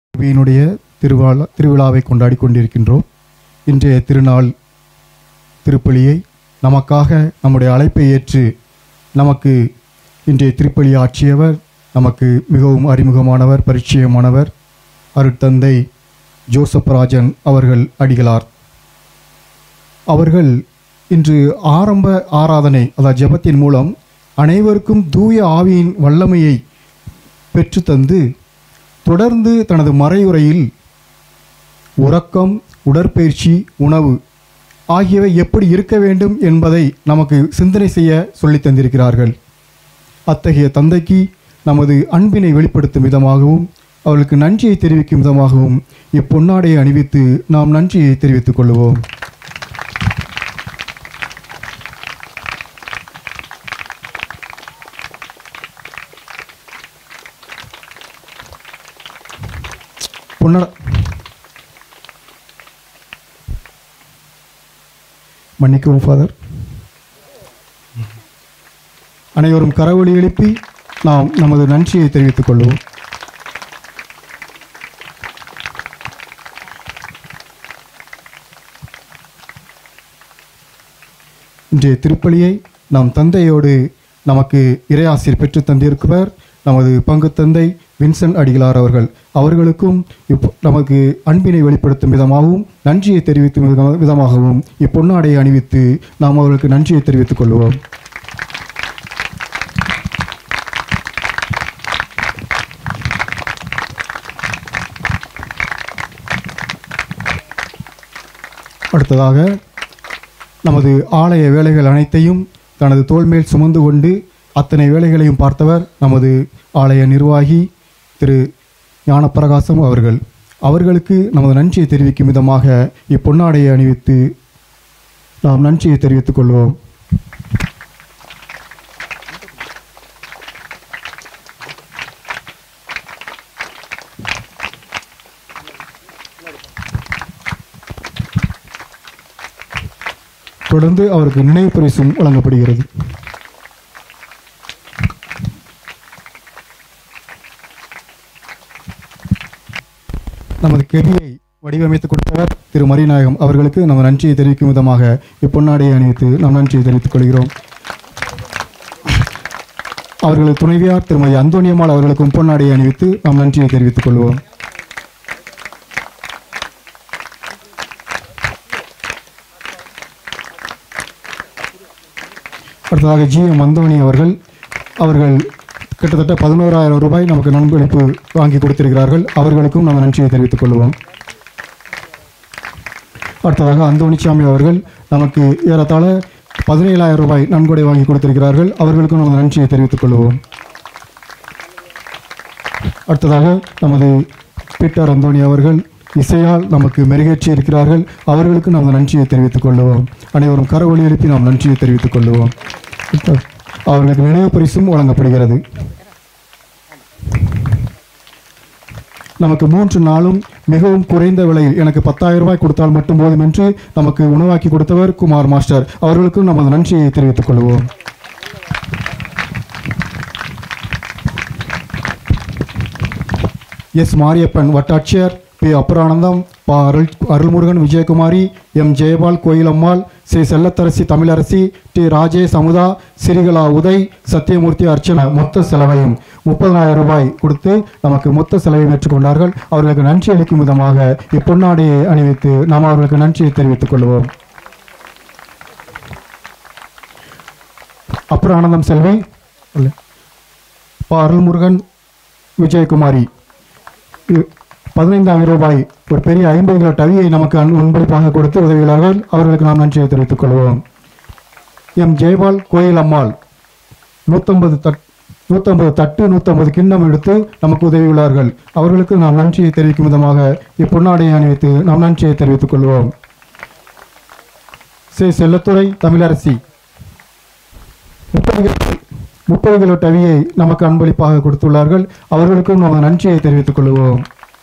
வீனுடைய திருவிழாவை கொண்டாடி கொண்டிருக்கின்றோம். இன்றைய திருநாள் திருப்பலியை நமக்காக நம்முடைய அழைப்பை ஏற்று நமக்கு இன்றைய திருப்பலி ஆற்றியவர் நமக்கு மிகவும் அறிமுகமானவர், பரிச்சயமானவர் அருட்தந்தை ஜோசப் ராஜன் அவர்கள் அடிகளார். அவர்கள் இன்று ஆரம்ப ஆராதனை அதாவது ஜெபத்தின் மூலம் அனைவருக்கும் தூய ஆவியின் வல்லமையை பெற்றுத்தந்து தொடர்ந்து தனது மறையுரையில் உறக்கம், உடற்பயிற்சி, உணவு ஆகியவை எப்படி இருக்க வேண்டும் என்பதை நமக்கு சிந்தனை செய்ய சொல்லித் தந்திருக்கிறார்கள். அத்தகைய தந்தைக்கு நமது அன்பினை வெளிப்படுத்தும் விதமாகவும் அவர்களுக்கு நன்றியை தெரிவிக்கும் விதமாகவும் இப்பொன்னாடையை அணிவித்து நாம் நன்றியை தெரிவித்துக் கொள்வோம். மன்னிக்கவும் ஃபாதர். அனைவரும் கரவொலி எழுப்பி நாம் நமது நன்றியை தெரிவித்துக் கொள்வோம். இன்றைய திருப்பலியை நாம் தந்தையோடு நமக்கு இறையாசிர் பெற்று தந்திருப்பவர் நமது பங்கு தந்தை வின்சென்ட் அடிகளார் அவர்கள். அவர்களுக்கும் நமக்கு அன்பினை வெளிப்படுத்தும் விதமாகவும் நன்றியை தெரிவிக்கும் விதமாகவும் இப்பொன்னாடையை அணிவித்து நாம் அவர்களுக்கு நன்றியை தெரிவித்துக் கொள்வோம். அடுத்ததாக நமது ஆலய வேலைகள் அனைத்தையும் தனது தோள்மேல் சுமந்து கொண்டு அத்தனை வேலைகளையும் பார்த்தவர் நமது ஆலய நிர்வாகி திரு ஞானப்பிரகாசம் அவர்கள். அவர்களுக்கு நமது நன்றியை தெரிவிக்கும் விதமாக இப்பொன்னாடையை அணிவித்து நாம் நன்றியை தெரிவித்துக் கொள்வோம். தொடர்ந்து அவருக்கு நினைவு பரிசும் வழங்கப்படுகிறது. நமது கெபியை வடிவமைத்து கொடுத்தவர் திரு மரிநாயகம் அவர்களுக்கு நம்ம நன்றியை தெரிவிக்கும் விதமாக இப்பொன்னாடையை அணிவித்து நாம் நன்றியை தெரிவித்துக் கொள்கிறோம். அவர்களது துணைவியார் திருமதி அந்தோனியம்மாள் அவர்களுக்கும் பொன்னாடையை அணிவித்து நாம் நன்றியை தெரிவித்துக் கொள்வோம். அடுத்ததாக ஜி.எம். அந்தோணி அவர்கள் கிட்டத்தட்ட 11,000 ரூபாய் நமக்கு நன்கொடைப்பு வாங்கி கொடுத்திருக்கிறார்கள். அவர்களுக்கும் நாம் நன்றியை தெரிவித்துக் கொள்வோம். அடுத்ததாக அந்தோணிசாமி அவர்கள் நமக்கு ஏறத்தாழ 17,000 ரூபாய் நன்கொடை வாங்கி கொடுத்திருக்கிறார்கள். அவர்களுக்கும் நமது நன்றியை தெரிவித்துக் கொள்வோம். அடுத்ததாக நமது பீட்டர் அந்தோணி அவர்கள் இசையால் நமக்கு மெருகேற்றி இருக்கிறார்கள். அவர்களுக்கு நமது நன்றியை தெரிவித்துக் கொள்வோம். அனைவரும் கரவொலி எழுப்பி நாம் நன்றியை தெரிவித்துக் கொள்வோம். அவர்களுக்கு நினைவு பரிசும் வழங்கப்படுகிறது. நமக்கு 3 நாளும் மிகவும் குறைந்த விலையில் எனக்கு 10,000 ரூபாய் கொடுத்தால் மட்டும் போதும் என்று நமக்கு உணவாக்கி கொடுத்தவர் குமார் மாஸ்டர். அவர்களுக்கும் நமது நன்றியை தெரிவித்துக் கொள்வோம். எஸ் மாரியப்பன் வட்டாட்சியர், பி அப்புரானந்தம், பா அருள்முருகன் விஜயகுமாரி, எம் ஜெயபால் கோயிலம்மாள், ஸ்ரீ செல்லத்தரசி தமிழரசி, டி ராஜேஷ் அமுதா, சிறிகலா உதய், சத்தியமூர்த்தி அர்ச்சனா மொத்த செலவையும் 30,000 ரூபாய் கொடுத்து நமக்கு மொத்த செலவையும் ஏற்றுக்கொண்டார்கள். அவர்களுக்கு நன்றி அளிக்கும் விதமாக இப்பொன்னாடையை அணிவித்து நாம் அவர்களுக்கு நன்றியை தெரிவித்துக் கொள்வோம். அப்புரானந்தம் செல்வி, பா அருள்முருகன் விஜயகுமாரி 15,000 ரூபாய் ஒரு பெரிய 50 கிலோ டவியை நமக்கு முன்பளிப்பாக கொடுத்து உதவியுள்ளார்கள். அவர்களுக்கு நாம் நன்றியை தெரிவித்துக் கொள்வோம். எம் ஜெயபால் கோயில் அம்மாள் 150 தட்டு 150 கிண்ணம் எடுத்து நமக்கு உதவியுள்ளார்கள். அவர்களுக்கு நாம் நன்றியை தெரிவிக்கும் விதமாக இப்பொன்னாடையை அணிவித்து நாம் நன்றியை தெரிவித்துக் கொள்வோம். ஸ்ரீ செல்லத்துறை தமிழரசி 30 கிலோ டவியை நமக்கு அன்பளிப்பாக கொடுத்துள்ளார்கள். அவர்களுக்கும் நாம் நன்றியை தெரிவித்துக் கொள்வோம்.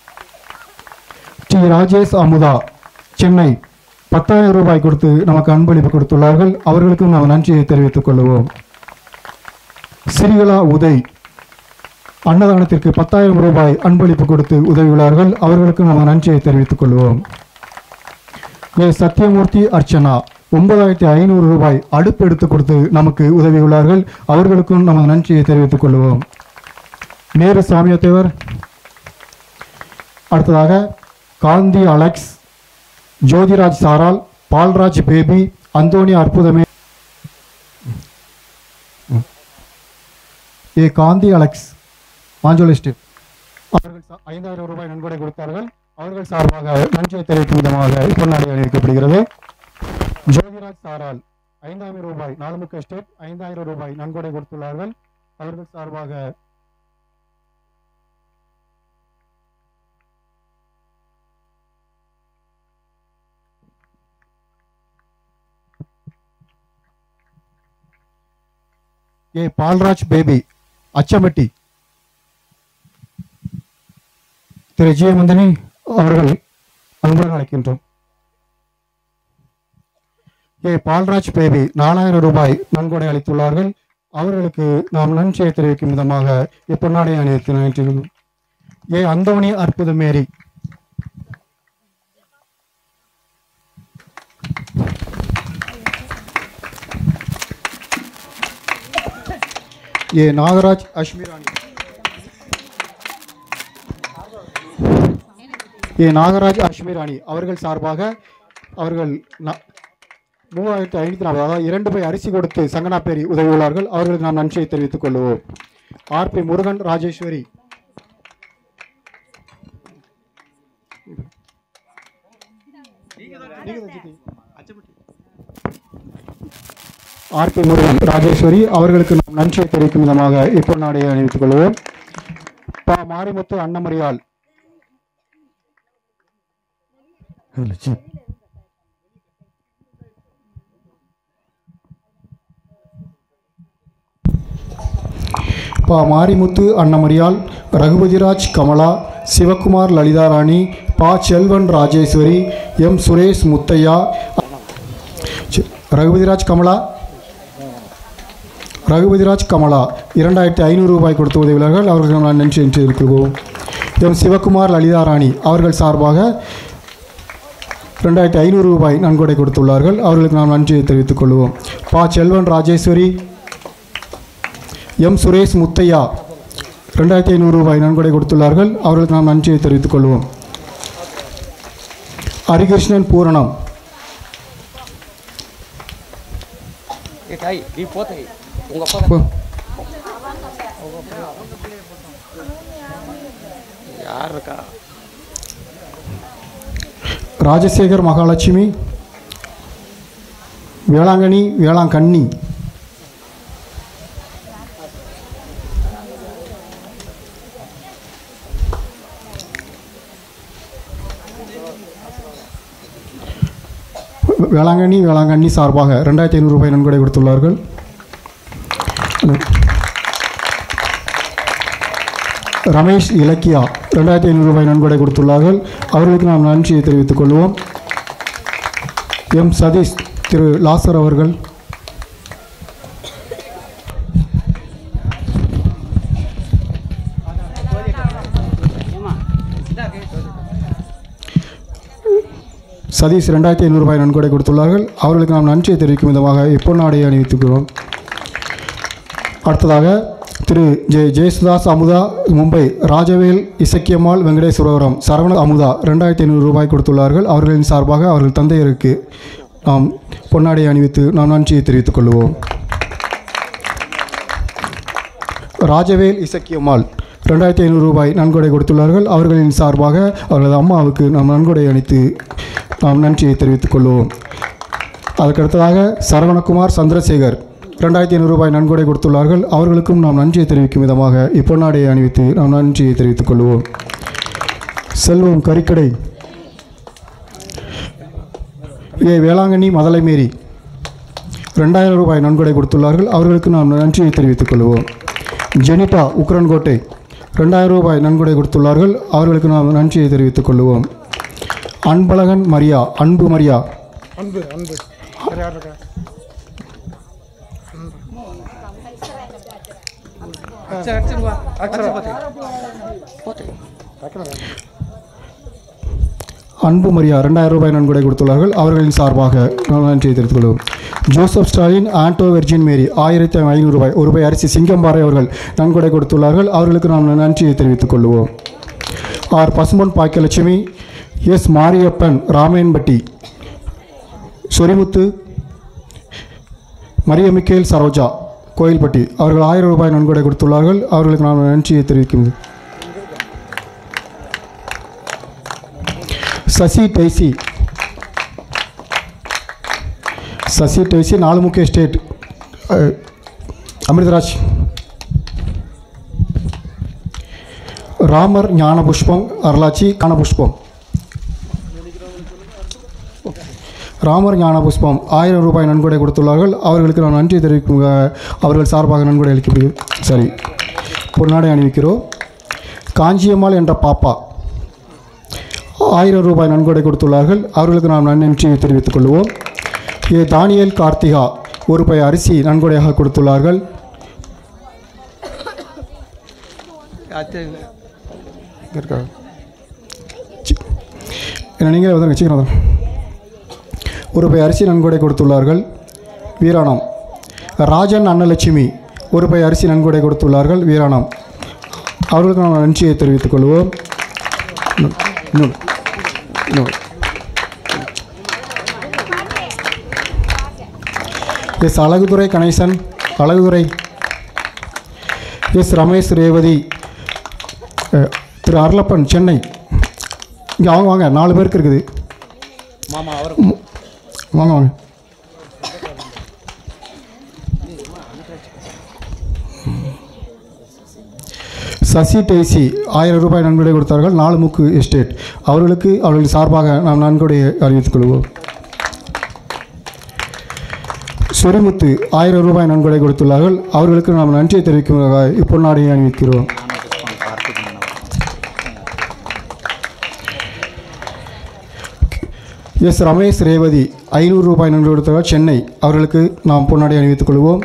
டி ராஜேஷ் அமுதா சென்னை 10,000 ரூபாய் கொடுத்து நமக்கு அன்பளிப்பு கொடுத்துள்ளார்கள். அவர்களுக்கும் நாம் நன்றியை தெரிவித்துக் கொள்வோம். சிறிகலா உதய் அன்னதானத்திற்கு 10,000 ரூபாய் அன்பளிப்பு கொடுத்து உதவியுள்ளார்கள். அவர்களுக்கு நாம் நன்றியை தெரிவித்துக் கொள்வோம். சத்தியமூர்த்தி அர்ச்சனா 9,500 ரூபாய் அடுப்பு எடுத்து கொடுத்து நமக்கு உதவியுள்ளார்கள். அவர்களுக்கும் நமது நன்றியை தெரிவித்துக் கொள்வோம். நேரு சாமியத்தேவர். அடுத்ததாக காந்தி அலெக்ஸ், ஜோதிராஜ் சாரால், பால்ராஜ் பேபி, அந்தோனி அற்புதமே, காந்தி அலெக்ஸ் மாஞ்சோலிஸ்ட் அவர்கள் 5,000 ரூபாய் நன்கொடை கொடுத்தார்கள். அவர்கள் சார்பாக நன்றியை தெரிவிக்கும் விதமாக பொன்னாடை அணிவிக்கப்படுகிறது. ஜோதிராஜ் சாரால் 5,000 ரூபாய், நாலுமுக்கு எஸ்டேட் 5,000 ரூபாய் நன்கொடை கொடுத்துள்ளார்கள். அவர்கள் சார்பாக பால்ராஜ் பேபி அச்சம்பட்டி திரு ஜெயமந்தனி அவர்கள் அன்புடன் அழைக்கின்றோம். பால்ராஜ் பேபி 4,000 ரூபாய் நன்கொடை அளித்துள்ளார்கள். அவர்களுக்கு நாம் நன்றியை தெரிவிக்கும் விதமாக இப்பொன்னாடை அணிவித்து அந்தோனி அற்புதமேரி நாகராஜ் அஷ்மிராணி நாகராஜ் அஷ்மிராணி அவர்கள் சார்பாக அவர்கள் 3,540 அதாவது 2 பை அரிசி கொடுத்து சங்கனாப்பேரி உதவியுள்ளார்கள். அவர்களுக்கு நாம் நன்றியை தெரிவித்துக் கொள்வோம். ஆர்பி முருகன் ராஜேஸ்வரி முருகன் ராஜேஸ்வரி அவர்களுக்கு நாம் நன்றியை தெரிவிக்கும் விதமாக இப்பொன்னாடையை அணிவித்துக் கொள்வோம். மாரிமுத்து அன்னமரியால் மாரிமுத்து அன்னமரியால், ரகுபதிராஜ் கமலா, சிவகுமார் லலிதாராணி, செல்வன் ராஜேஸ்வரி, எம் சுரேஷ் முத்தையா, ரகுபதிராஜ் கமலா 2,500 ரூபாய் கொடுத்து உதவியுள்ளார்கள். அவர்களுக்கு நான் நன்றி தெரிவித்துள்ளோம். எம் சிவகுமார் லலிதாராணி அவர்கள் சார்பாக 2,500 ரூபாய் நன்கொடை கொடுத்துள்ளார்கள். அவர்களுக்கு நாம் நன்றியை தெரிவித்துக் கொள்வோம். செல்வன் ராஜேஸ்வரி, எம் சுரேஷ் முத்தையா 2,500 ரூபாய் நன்கொடை கொடுத்துள்ளார்கள். அவர்களுக்கு நாம் நன்றியை தெரிவித்துக் கொள்வோம். ஹரிகிருஷ்ணன் பூரணம் ராஜசேகர் மகாலட்சுமி, வேளாங்கண்ணி வேளாங்கண்ணி சார்பாக 2,500 ரூபாய் நன்கொடை கொடுத்துள்ளார்கள். ரமேஷ் இலக்கியா 2,500 ரூபாய் நன்கொடை கொடுத்துள்ளார்கள். அவர்களுக்கு நாம் நன்றியை தெரிவித்துக் கொள்வோம். எம் சதீஷ் திரு லாசர் அவர்கள் சதீஷ் 2,500 ரூபாய் நன்கொடை கொடுத்துள்ளார்கள். அவர்களுக்கு நாம் நன்றியை தெரிவிக்கும் விதமாக இப்பொன்னாடையை அணிவித்துக்கிறோம். அடுத்ததாக திரு ஜெயசுதாஸ் அமுதா மும்பை, ராஜவேல் இசக்கியம்மாள் வெங்கடேஸ்வரபுரம், சரவண அமுதா 2,500 ரூபாய் கொடுத்துள்ளார்கள். அவர்களின் சார்பாக அவர்கள் தந்தையருக்கு நாம் பொன்னாடையை அணிவித்து நாம் நன்றியை தெரிவித்துக் கொள்வோம். ராஜவேல் இசக்கியம்மாள் 2,500 ரூபாய் நன்கொடை கொடுத்துள்ளார்கள். அவர்களின் சார்பாக அவர்களது அம்மாவுக்கு நாம் நன்கொடை அளித்து நாம் நன்றியை தெரிவித்துக் கொள்வோம். அதற்கடுத்ததாக சரவணகுமார் சந்திரசேகர் 2,500 ரூபாய் நன்கொடை கொடுத்துள்ளார்கள். அவர்களுக்கும் நாம் நன்றியை தெரிவிக்கும் விதமாக இப்பொன்னாடையை அணிவித்து நாம் நன்றியை தெரிவித்துக் கொள்வோம். செல்வம் கறிக்கடை வேளாங்கண்ணி மதலைமேரி 2,000 ரூபாய் நன்கொடை கொடுத்துள்ளார்கள். அவர்களுக்கு நாம் நன்றியை தெரிவித்துக் கொள்வோம். ஜெனிட்டா உக்கரன்கோட்டை 2,000 ரூபாய் நன்கொடை கொடுத்துள்ளார்கள். அவர்களுக்கு நாம் நன்றியை தெரிவித்துக் கொள்வோம். அன்பழகன் மரியா அன்பு 2,000 அன்பு மரியா 2000 ரூபாய் நன்கொடை கொடுத்துள்ளார்கள். அவர்களின் சார்பாக நன்றியை தெரிவித்துக் கொள்வோம். Joseph Stalin, Anto Virgin Mary 1500 ரூபாய், ஒரு ரூபாய் அரிசி சிங்கம்பாறை அவர்கள் நன்கொடை கொடுத்துள்ளார்கள். அவர்களுக்கு நாம் நன்றியை தெரிவித்துக் கொள்வோம். ஆர் பசும்பொன் பாக்கியலட்சுமி, எஸ் மாரியப்பன் ராமேன்பட்டி, சொரிமுத்து, மரியமிக்கேல் சரோஜா கோயில்பட்டி அவர்கள் 1000 ரூபாய் நன்கொடை கொடுத்துள்ளார்கள். அவர்களுக்கு நாம் நன்றியை தெரிவிக்கிறோம். சசி டெய்சி நாலுமுக்கிய ஸ்டேட் அமிர்தராஜ், ராமர் ஞானபுஷ்பம் அருளாச்சி ஞானபுஷ்பம், ராமர் ஞானபுஷ்பம் 1000 ரூபாய் நன்கொடை கொடுத்துள்ளார்கள். அவர்களுக்கு நான் நன்றி தெரிவிக்கும் அவர்கள் சார்பாக நன்கொடை அளிக்கப்படுகிறது. பொன்னாடை அணிவிக்கிறோம். காஞ்சியம்மாள் என்ற பாப்பா 1000 ரூபாய் நன்கொடை கொடுத்துள்ளார்கள். அவர்களுக்கு நாம் நன்றியை தெரிவித்துக் கொள்வோம். ஏ தானியல் கார்த்திகா ஒரு ரூபாய் அரிசி நன்கொடையாக கொடுத்துள்ளார்கள். நீங்களே வந்து சீக்கிரம் ஒரு ரூபாய் அரிசி நன்கொடை கொடுத்துள்ளார்கள். வீராணம் ராஜன் அன்னலட்சுமி ஒரு ரூபாய் அரிசி நன்கொடை கொடுத்துள்ளார்கள். வீராணம் அவர்களுக்கு நாம் நன்றியை தெரிவித்துக் கொள்வோம். S Azhaguthurai Ganesan, Azhaguthurai, S Ramesh Revathi, Thiru Arulappan Chennai. இங்கே அவங்க வாங்க, 4 பேருக்கு இருக்குது. வாங்க வாங்க. சசி டெய்சி 1000 ரூபாய் நன்கொடை கொடுத்தார்கள். 4 முக்கு எஸ்டேட் அவர்களுக்கு அவர்கள் சார்பாக நாம் நன்கொடையை அறிவித்துக் கொள்வோம். சொரிமுத்து 1000 ரூபாய் நன்கொடை கொடுத்துள்ளார்கள். அவர்களுக்கு நாம் நன்றியை தெரிவிக்கும் இப்பொன்னாடையை அணிவிக்கிறோம். எஸ் ரமேஷ் ரேவதி 500 ரூபாய் நன்கொடை கொடுத்தார்கள். சென்னை அவர்களுக்கு நாம் பொன்னாடை அணிவித்துக் கொள்வோம்.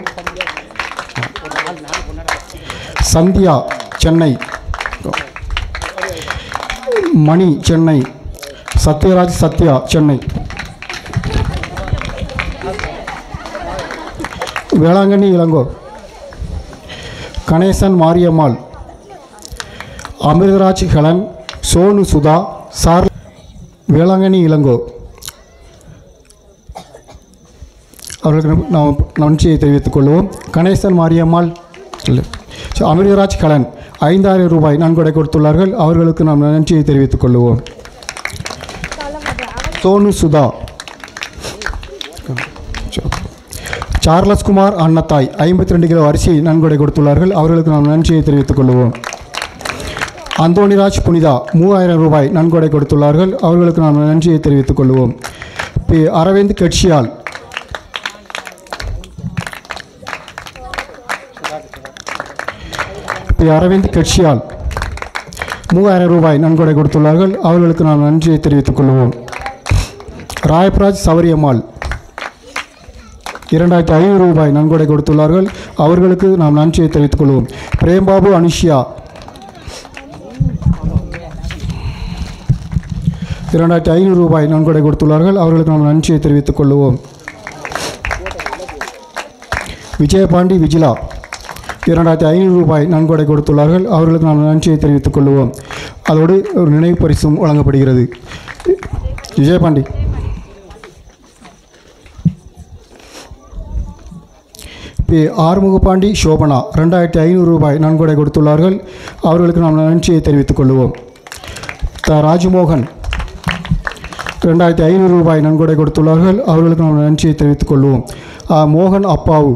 சந்தியா சென்னை, மணி சென்னை, சத்யராஜ் சத்யா சென்னை, வேளாங்கண்ணி இளங்கோ, கணேசன் மாரியம்மாள், அமிர்தராஜ் ஹெலன், சோனு சுதா, சார் வேளாங்கண்ணி இளங்கோ அவர்களுக்கு நாம் நன்றியை தெரிவித்துக் கொள்வோம். கணேசன் மாரியம்மாள் இல்லை, அமிர்தராஜ் கலன் 5000 ரூபாய் நன்கொடை கொடுத்துள்ளார்கள். அவர்களுக்கு நாம் நன்றியை தெரிவித்துக் கொள்வோம். சோனு சுதா, சார்லஸ் குமார் அன்னத்தாய் 52 கிலோ அரிசி நன்கொடை கொடுத்துள்ளார்கள். அவர்களுக்கு நாம் நன்றியை தெரிவித்துக் கொள்வோம். அந்தோணிராஜ் புனிதா 3000 ரூபாய் நன்கொடை கொடுத்துள்ளார்கள். அவர்களுக்கு நாம் நன்றியை தெரிவித்துக் கொள்வோம். அரவிந்த் கட்சியால் அரவிந்த் கட்சியால் 3000 ரூபாய் நன்கொடை கொடுத்துள்ளார்கள். அவர்களுக்கு நாம் நன்றியை தெரிவித்துக் கொள்வோம். ராயப்ராஜ் சவரியம்மாள் 2500 ரூபாய் நன்கொடை கொடுத்துள்ளார்கள். அவர்களுக்கு நாம் நன்றியை தெரிவித்துக் கொள்வோம். பிரேம்பாபு அனுஷியா 2500 ரூபாய் நன்கொடை கொடுத்துள்ளார்கள். அவர்களுக்கு நாம் நன்றியை தெரிவித்துக் கொள்வோம். விஜயபாண்டி விஜிலா 2500 ரூபாய் நன்கொடை கொடுத்துள்ளார்கள். அவர்களுக்கு நாம் நன்றியை தெரிவித்துக் கொள்வோம். அதோடு ஒரு நினைவு பரிசும் வழங்கப்படுகிறது. விஜயபாண்டி ஆறுமுகபாண்டி சோபனா 2500 ரூபாய் நன்கொடை கொடுத்துள்ளார்கள். அவர்களுக்கு நாம் நன்றியை தெரிவித்துக் கொள்வோம். ராஜ்மோகன் 2500 ரூபாய் நன்கொடை கொடுத்துள்ளார்கள். அவர்களுக்கு நாம் நன்றியை தெரிவித்துக் கொள்வோம். மோகன் அப்பாவு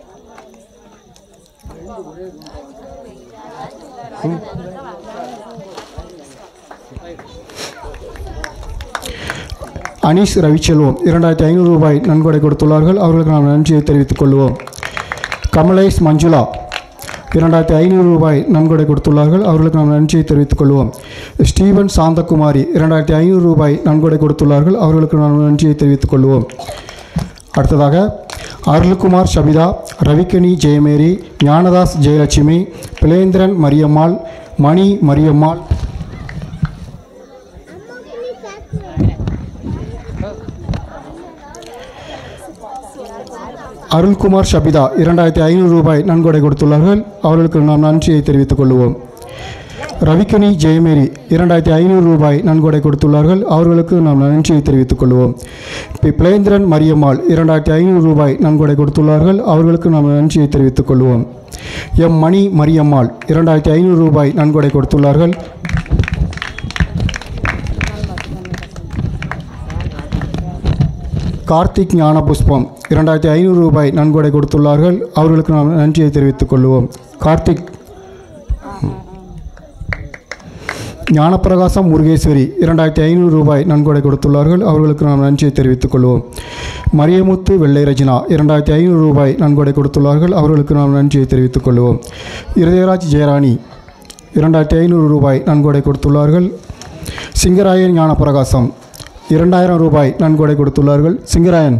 அனீஷ் ரவிச்செல்வம் 2500 ரூபாய் நன்கொடை கொடுத்துள்ளார்கள். அவர்களுக்கு நாம் நன்றியை தெரிவித்துக் கொள்வோம். கமலேஷ் மஞ்சுளா 2500 ரூபாய் நன்கொடை கொடுத்துள்ளார்கள். அவர்களுக்கு நாம் நன்றியை தெரிவித்துக் கொள்வோம். ஸ்டீவன் சாந்தகுமாரி 2500 ரூபாய் நன்கொடை கொடுத்துள்ளார்கள். அவர்களுக்கு நாம் நன்றியை தெரிவித்துக் கொள்வோம். அடுத்ததாக அருள்குமார் சபிதா, ரவிக்கனி ஜெயமேரி, ஞானதாஸ் ஜெயலட்சுமி, பிளேந்திரன் மரியம்மாள், மணி மரியம்மாள், அருள்குமார் சபிதா 2500 ரூபாய் நன்கொடை கொடுத்துள்ளார்கள். அவர்களுக்கு நாம் நன்றியை தெரிவித்துக் கொள்வோம். ரவிக்கனி ஜெயமேரி 2500 ரூபாய் நன்கொடை கொடுத்துள்ளார்கள். அவர்களுக்கு நாம் நன்றியை தெரிவித்துக் கொள்வோம். பிளேந்திரன் மரியம்மாள் 2500 ரூபாய் நன்கொடை கொடுத்துள்ளார்கள். அவர்களுக்கு நாம் நன்றியை தெரிவித்துக் கொள்வோம். எம் மணி மரியம்மாள் 2500 ரூபாய் நன்கொடை கொடுத்துள்ளார்கள். கார்த்திக் ஞான புஷ்பம் 2500 ரூபாய் நன்கொடை கொடுத்துள்ளார்கள். அவர்களுக்கு நாம் நன்றியை தெரிவித்துக் கொள்வோம். கார்த்திக். ஞானப்பிரகாசம் முருகேஸ்வரி 2500 ரூபாய் நன்கொடை கொடுத்துள்ளார்கள். அவர்களுக்கு நாம் நன்றியை தெரிவித்துக் கொள்வோம். மரியமுத்து வெள்ளை ரஜினா 2500 ரூபாய் நன்கொடை கொடுத்துள்ளார்கள். அவர்களுக்கு நாம் நன்றியை தெரிவித்துக் கொள்வோம். இருதயராஜ் ஜெயராணி 2500 ரூபாய் நன்கொடை கொடுத்துள்ளார்கள். சிங்கராயன் ஞானப்பிரகாசம் 2000 ரூபாய் நன்கொடை கொடுத்துள்ளார்கள். சிங்கராயன்.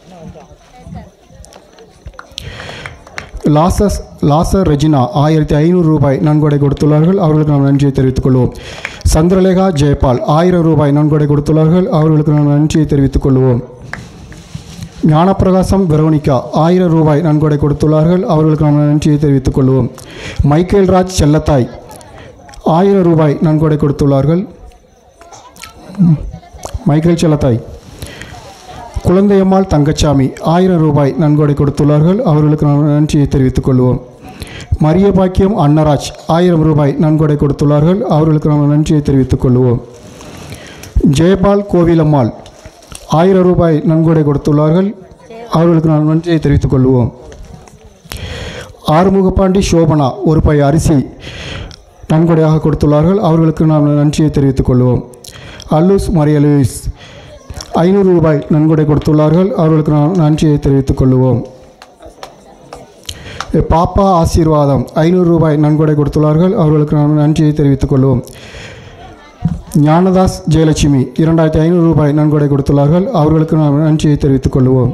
லாசர் ரெஜினா 1500 ரூபாய் நன்கொடை கொடுத்துள்ளார்கள். அவர்களுக்கு நாம் நன்றியை தெரிவித்துக் கொள்வோம். சந்திரலேகா ஜெயபால் 1000 ரூபாய் நன்கொடை கொடுத்துள்ளார்கள். அவர்களுக்கு நாம் நன்றியை தெரிவித்துக் கொள்வோம். ஞானப்பிரகாசம் வெரோனிகா 1000 ரூபாய் நன்கொடை கொடுத்துள்ளார்கள். அவர்களுக்கு நாம் நன்றியை தெரிவித்துக் கொள்வோம். மைக்கேல் ராஜ் செல்லத்தாய் 1000 ரூபாய் நன்கொடை கொடுத்துள்ளார்கள். மைக்கேல் செல்லத்தாய். குழந்தையம்மாள் தங்கச்சாமி 1000 ரூபாய் நன்கொடை கொடுத்துள்ளார்கள். அவர்களுக்கு நாம் நன்றியை தெரிவித்துக் கொள்வோம். மரிய பாக்கியம் அன்னராஜ் 1000 ரூபாய் நன்கொடை கொடுத்துள்ளார்கள். அவர்களுக்கு நாம் நன்றியை தெரிவித்துக் கொள்வோம். ஜெயபால் கோவிலம்மாள் 1000 ரூபாய் நன்கொடை கொடுத்துள்ளார்கள். அவர்களுக்கு நாம் நன்றியை தெரிவித்துக் கொள்வோம். ஆறுமுகப்பாண்டி சோபனா 1 பை அரிசி நன்கொடையாக கொடுத்துள்ளார்கள். அவர்களுக்கு நாம் நன்றியை தெரிவித்துக் கொள்வோம். அல்லூஸ் மரியலூஸ் 500 ரூபாய் நன்கொடை கொடுத்துள்ளார்கள். அவர்களுக்கு நாம் நன்றியை தெரிவித்துக் கொள்வோம். பாப்பா ஆசீர்வாதம் 500 ரூபாய் நன்கொடை கொடுத்துள்ளார்கள். அவர்களுக்கு நாம் நன்றியை தெரிவித்துக் கொள்வோம். ஞானதாஸ் ஜெயலட்சுமி 2500 ரூபாய் நன்கொடை கொடுத்துள்ளார்கள். அவர்களுக்கு நாம் நன்றியை தெரிவித்துக் கொள்வோம்.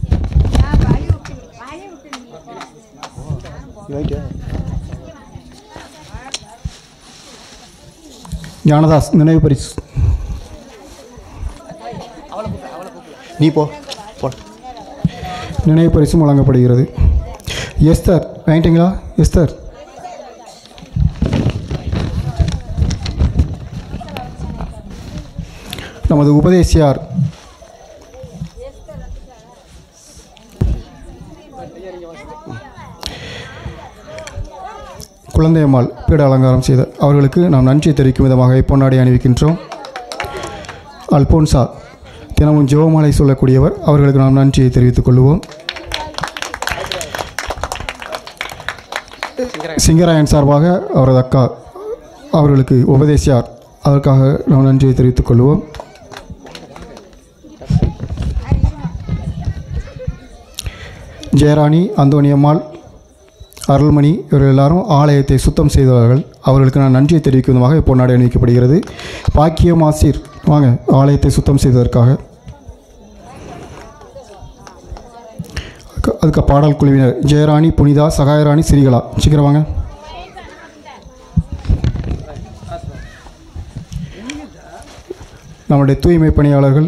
ஞானதாஸ் நினைவு பரிசு. நீ போ. நினைவு பரிசும் வழங்கப்படுகிறது. எஸ்தர் வாங்கிட்டீங்களா? எஸ்தர். நமது உபதேசியார் குழந்தையம்மாள் பீட அலங்காரம் செய்த அவர்களுக்கு நாம் நன்றி தெரிவிக்கும் விதமாக பொன்னாடை அணிவிக்கின்றோம். அல்போன்சா தினமும் ஜெபமாலை சொல்லக்கூடியவர். அவர்களுக்கு நாம் நன்றியை தெரிவித்துக் கொள்வோம். சிங்கராயன் சார்பாக அவரது அக்கா அவர்களுக்கு உபதேசியார், அதற்காக நாம் நன்றியை தெரிவித்துக் கொள்வோம். ஜெயராணி, அந்தோனியம்மாள், அருள்மணி இவர்கள் எல்லாரும் ஆலயத்தை சுத்தம் செய்தவர்கள். அவர்களுக்கு நான் நன்றியை தெரிவிக்கும் விதமாக பொன்னாடை அணிவிக்கப்படுகிறது. பாக்கியம் ஆசிர் வாங்க ஆலயத்தை சுத்தம் செய்ததற்காக. அதுக்கு பாடல் குழுவினர் ஜெயராணி, புனிதா, சகாயராணி, சிறிகலா சீக்கிரம் வாங்க. நம்முடைய தூய்மை பணியாளர்கள்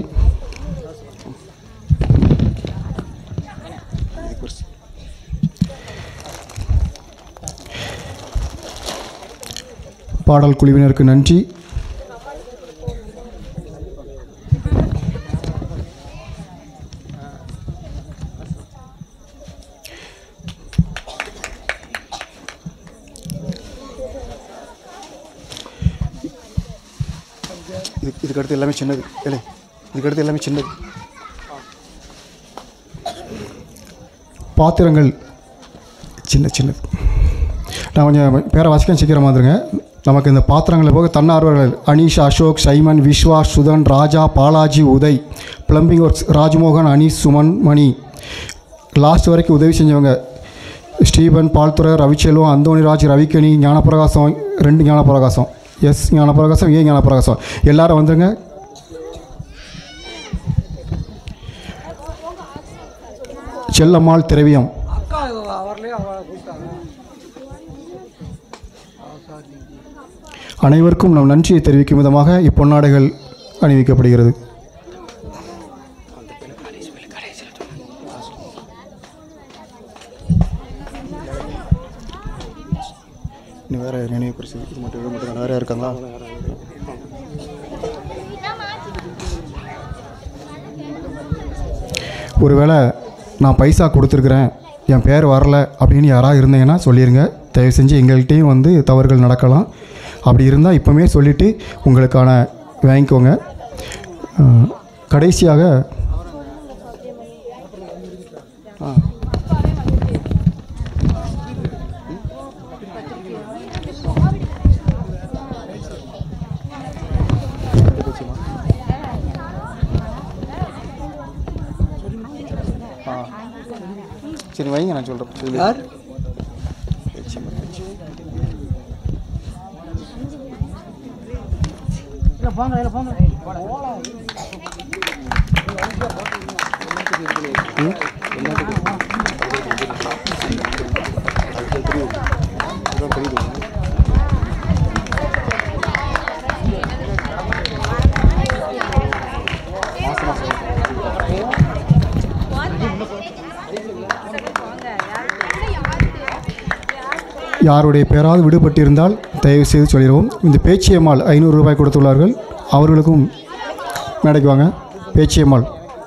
பாடல் குழுவினருக்கு நன்றி. இதுக்கடுத்து எல்லாமே சின்னது இல்லை, இதுக்கடுத்து எல்லாமே சின்னது. பாத்திரங்கள் சின்னது. நான் கொஞ்சம் பேரை வாசிக்க சீக்கிரமாக வந்துருங்க. நமக்கு இந்த பாத்திரங்களை போக தன்னார்வர்கள் Anish, Ashok, Simon, Vishwa, Sudhan, Raja, Balaji, Uday, plumbing works, Rajmohan, Anish, Suman, Mani, last வரைக்கும் உதவி செஞ்சவங்க Stephen, Paldurai, Ravichelvam, Anthonyraj, Ravikani, Gnanaprakasam, 2 Gnanaprakasam, S Gnanaprakasam, A Gnanaprakasam, எல்லாரும் வந்துருங்க. செல்லம்மாள் திரவியம். அனைவருக்கும் நம் நன்றியை தெரிவிக்கும் விதமாக இப்பொன்னாடைகள் அணிவிக்கப்படுகிறது. இன்னும் வேறு நினைவு பரிசு இது மட்டும் வேறு இருக்காங்களா? ஒருவேளை நான் பைசா கொடுத்துருக்குறேன், என் பேர் வரலை அப்படின்னு யாராவது இருந்தீங்கன்னா சொல்லிடுங்க. தயவு செஞ்சு எங்கள்கிட்டையும் வந்து தவறுகள் நடக்கலாம். அப்படி இருந்தால் இப்போவே சொல்லிவிட்டு உங்களுக்கான வாங்கிக்கோங்க. கடைசியாக சரி வைங்க, நான் சொல்கிறேன். யார் யாருடைய பேராவது விடுபட்டிருந்தால் தயவு செய்து சொல்லிடுவோம். இந்த பேச்சியம்மாள் 500 ரூபாய் கொடுத்துள்ளார்கள். அவர்களுக்கும் மேடைக்கு வாங்க. பேச்சியம்மாள்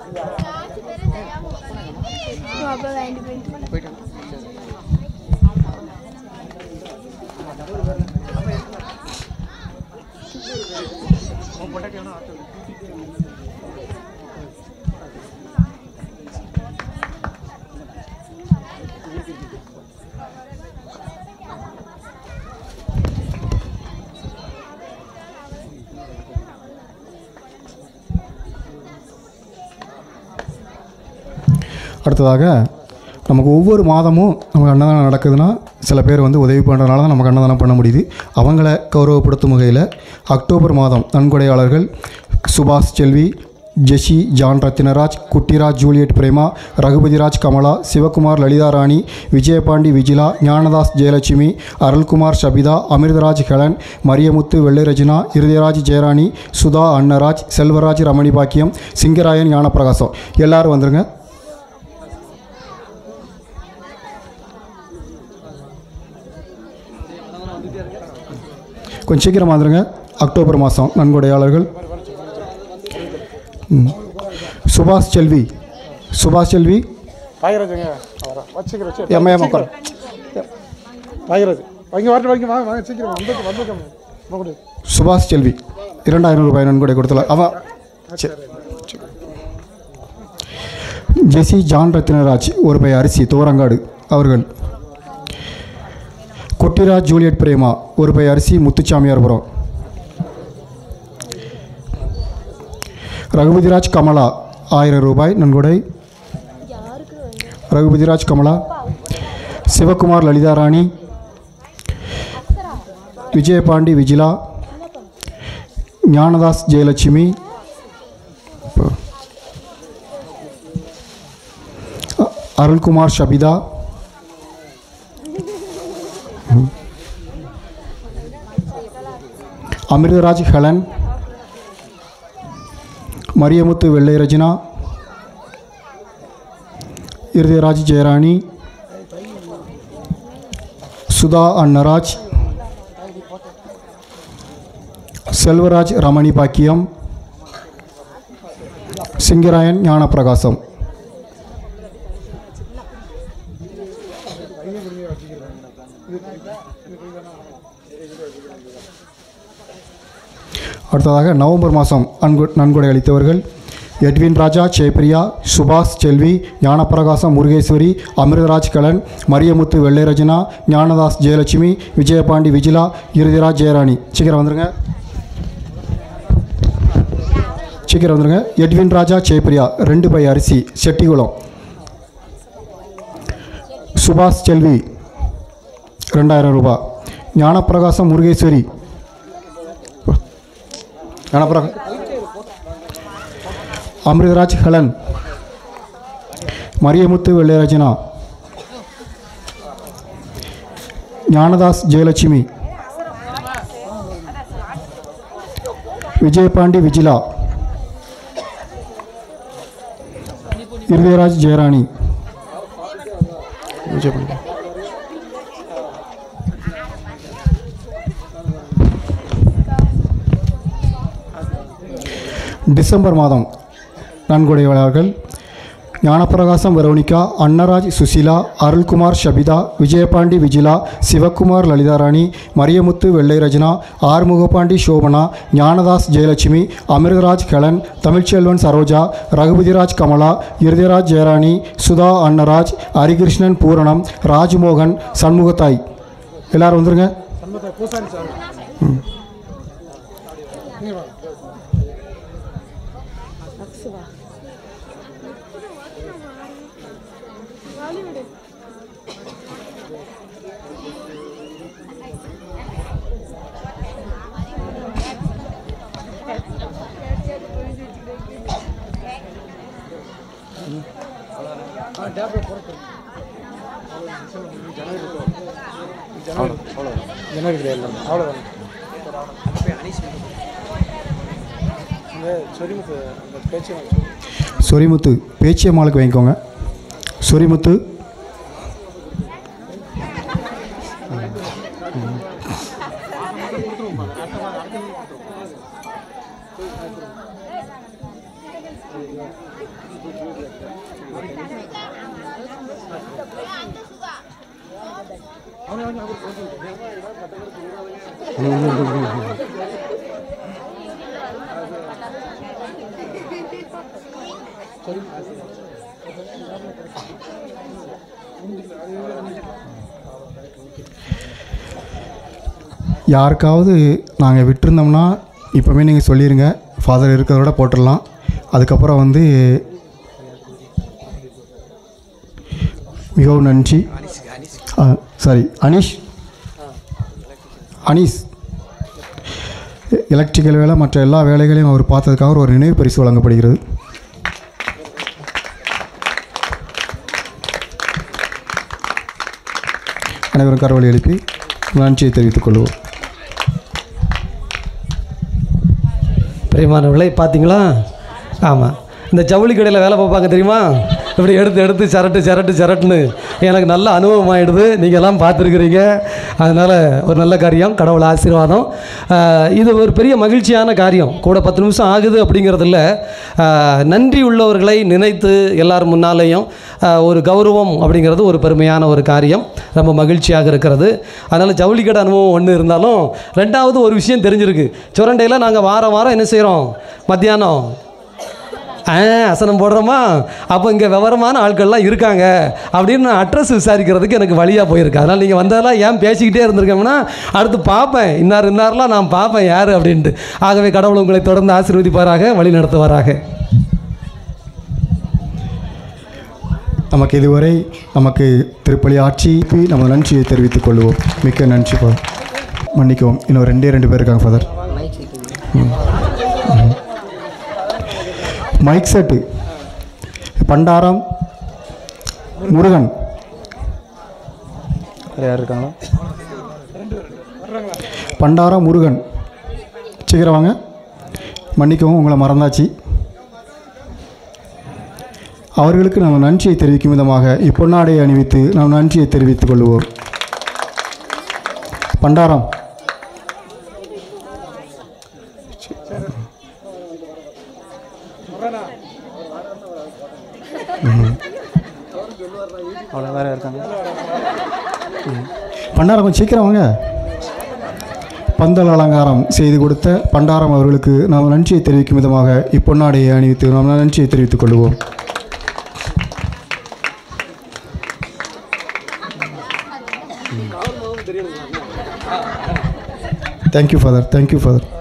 அடுத்ததாக நமக்கு ஒவ்வொரு மாதமும் நமக்கு அன்னதானம் நடக்குதுன்னா சில பேர் வந்து உதவி பண்ணுறதுனால தான் நமக்கு அன்னதானம் பண்ண முடியுது. அவங்கள கௌரவப்படுத்தும் வகையில் அக்டோபர் மாதம் நன்கொடையாளர்கள் Subash Selvi, Jessy John Rathinaraj, Kuttiraj Juliet Prema, Raghupathiraj Kamala, Sivakumar Lalitharani, Vijayapandi Vijila, Gnanadas Jayalakshmi, Arulkumar Shabitha, Amirtharaj Helen, Mariyamuthu Vellairajina, Irudhayaraj Jayarani, Sudha Annaraj, Selvaraj Ramani பாக்கியம், சிங்கராயன் ஞானப்பிரகாசம். எல்லோரும் வந்துருங்க. கொஞ்சம் சீக்கிரமாக வந்துடுங்க. அக்டோபர் மாதம் நன்கொடையாளர்கள் சுபாஷ் செல்வி, சுபாஷ் செல்வி சுபாஷ் செல்வி 2500 ரூபாய் நன்கொடை கொடுத்துள்ளார். அவன் ஜெசி ஜான் ரத்தினராஜ் 1 பை அரிசி தோரங்காடு அவர்கள். குட்டிராஜ் ஜூலியட் பிரேமா 1 பை அரிசி முத்துச்சாமியார்புரம். ரகுபதிராஜ் கமலா 1000 ரூபாய் நன்கொடை. ரகுபதிராஜ் கமலா. சிவகுமார் லலிதாராணி, விஜயபாண்டி விஜிலா, ஞானதாஸ் ஜெயலட்சுமி, அருள்குமார் ஷபிதா, அமிர்தராஜ் ஹெலன், மரியமுத்து வெள்ளைரஜினா, இருதயராஜ் ஜெயராணி, சுதா அன்னராஜ், செல்வராஜ் ரமணி பாக்கியம், சிங்கராயன் ஞானப்பிரகாசம். அடுத்ததாக நவம்பர் மாதம் நன்கொடை அளித்தவர்கள் எட்வின் ராஜா, ஜெயபிரியா, சுபாஷ் செல்வி, ஞானப்பிரகாசம் முருகேஸ்வரி, அமிர்தராஜ் கலன், மரியமுத்து வெள்ளைரஜினா, ஞானதாஸ் ஜெயலட்சுமி, விஜயபாண்டி விஜிலா, இருதிராஜ் ஜெயராணி. சீக்கிரம் வந்துடுங்க, சீக்கிரம் வந்துடுங்க. எட்வின் ராஜா, ஜெயபிரியா 2 பை அரிசி செட்டிகுளம். சுபாஷ் செல்வி 2000 ரூபாய். ஞானப்பிரகாசம் முருகேஸ்வரி, அமிர்தராஜ் ஹெலன், மரியமுத்து வெள்ளையராஜனா, ஞானதாஸ் ஜெயலட்சுமி, விஜயபாண்டி விஜிலா, இருதயராஜ் ஜெயராணி, டிசம்பர் மாதம் நன்கொடையாளர்கள் ஞானப்பிரகாசம் வெரோனிகா, அன்னராஜ் சுசிலா, அருள்குமார் ஷபிதா, விஜயபாண்டி விஜிலா, சிவக்குமார் லலிதாராணி, மரியமுத்து வெள்ளைரஜனா, ஆறுமுகபாண்டி சோபனா, ஞானதாஸ் ஜெயலட்சுமி, அமிர்தராஜ் கலன், தமிழ்ச்செல்வன் சரோஜா, ரகுபதிராஜ் கமலா, இருதயராஜ் ஜெயராணி, சுதா அன்னராஜ், ஹரிகிருஷ்ணன் பூரணம், ராஜ்மோகன், சண்முகத்தாய். எல்லாரும் வந்துருங்க. சொரிமுத்து பேச்சியம்மாளுக்கு வாங்கிக்கோங்க. சொரிமுத்து, யாருக்காவது நாங்கள் விட்டுருந்தோம்னா இப்போவே நீங்கள் சொல்லிடுங்க. ஃபாதர் இருக்கிறதோட போட்டுடலாம். அதுக்கப்புறம் வந்து மிகவும் நன்றி. சாரி, அனீஸ் எலக்ட்ரிக்கல் வேலை மற்ற எல்லா வேலைகளையும் அவர் பார்த்ததுக்காக ஒரு நினைவு பரிசு வழங்கப்படுகிறது. அனைவரும் கரவொலி எழுப்பி நன்றியை தெரிவித்துக் கொள்வோம். பிரியமானவர்களே, பார்த்தீங்களா? ஆமாம், இந்த ஜவுளி கடையில் வேலை பார்ப்பாங்க தெரியுமா? இப்படி எடுத்து சரட்டுன்னு எனக்கு நல்ல அனுபவம் ஆகிடுது. நீங்கள் எல்லாம் பார்த்துருக்குறீங்க. அதனால் ஒரு நல்ல காரியம், கடவுள் ஆசீர்வாதம். இது ஒரு பெரிய மகிழ்ச்சியான காரியம். கூட 10 நிமிஷம் ஆகுது அப்படிங்கிறதில்ல, நன்றி உள்ளவர்களை நினைத்து எல்லார் முன்னாலேயும் ஒரு கௌரவம் அப்படிங்கிறது ஒரு பெருமையான ஒரு காரியம், ரொம்ப மகிழ்ச்சியாக இருக்கிறது. அதனால் ஜவுளி கடை அனுபவம் ஒன்று இருந்தாலும், ரெண்டாவது ஒரு விஷயம் தெரிஞ்சிருக்கு. சுரண்டையில் நாங்கள் வாரம் என்ன செய்கிறோம்? மத்தியானம் அசனம் போடுறோமா? அப்போ இங்கே விவரமான ஆட்கள்லாம் இருக்காங்க அப்படின்னு நான் அட்ரஸ் விசாரிக்கிறதுக்கு எனக்கு வழியாக போயிருக்கு. அதனால் நீங்கள் வந்ததெல்லாம் ஏன் பேசிக்கிட்டே இருந்திருக்கோம்னா, அடுத்து பார்ப்பேன், இன்னார்லாம் நான் பார்ப்பேன் யார் அப்படின்ட்டு. ஆகவே கடவுள் உங்களை தொடர்ந்து ஆசீர்வதிப்பாராக, வழி நடத்துவாராக. நமக்கு இதுவரை திருப்பலி ஆட்சி நம்ம நன்றியை தெரிவித்துக் கொள்வோம். மிக்க நன்றி. மன்னிக்கவும், இன்னும் 2 பேர் இருக்காங்க ஃபாதர். மைக் செட்டு பண்டாரம் முருகன் யார் இருக்காங்களா? பண்டாரம் முருகன், சீக்கிரம் வாங்க. மன்னிக்கவும், உங்களை மறந்தாச்சு. அவர்களுக்கு நாம் நன்றியை தெரிவிக்கும் விதமாக இப்பொன்னாடையை அணிவித்து நாம் நன்றியை தெரிவித்துக் கொள்வோம். பண்டாரம் அவ்வளோ வேறு இருக்காங்க. பண்டாரம் கொஞ்சம் சீக்கிரம் வாங்க. பந்தல் அலங்காரம் செய்து கொடுத்த பண்டாரம் அவர்களுக்கு நாம் நன்றியை தெரிவிக்கும் விதமாக இப்பொன்னாடையை அணிவித்து நாம் நன்றியை தெரிவித்துக் கொள்வோம். Thank you father.